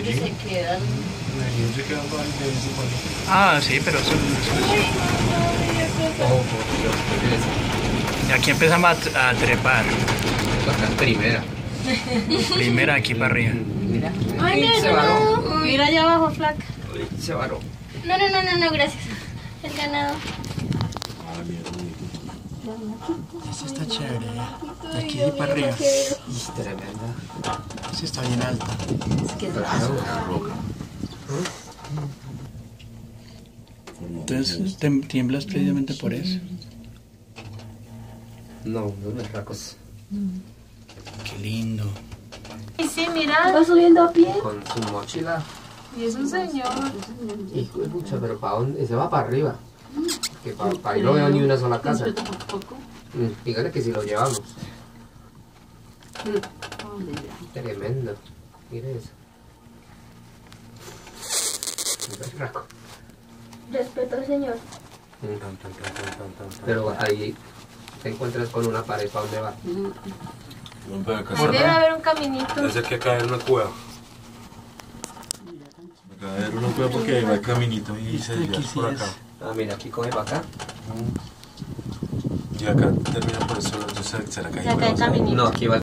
Medellín. Se quedan. Medellín se quedan para de vez en cuando. Ah, sí, pero eso Oh, por Dios, ¿qué es eso? y aquí empezamos a trepar. Acá es primera. Primera aquí para arriba. Mira. Ay, mira, Se varó. mira allá abajo, flaca. Se varó. No, gracias. El ganado. Ah, mierda. Esta está chévere, de aquí para arriba. Tremenda. Sí, está bien alta. Claro. Entonces tiemblas precisamente por eso. No, los berracos. Qué lindo. Y sí, mira. Va subiendo a pie. Con su mochila. Y es un señor. Hijo de pucha, pero ¿para dónde? Se va para arriba. Que para ahí no veo ni una sola casa. Dígale que si lo llevamos. Tremendo. Mire eso. Un berraco. Respeto al señor. Pero ahí te encuentras con una pared, ¿para dónde va? No, pero acá Ahí debe haber un caminito. Ese que acá en una cueva. Acá hay una cueva porque ahí va el caminito y se Aquí llega sí por es. acá. Ah, mira, aquí coge para acá. Y acá termina por eso, entonces será que hay Y acá hay cuevas ahí. caminito. No, aquí va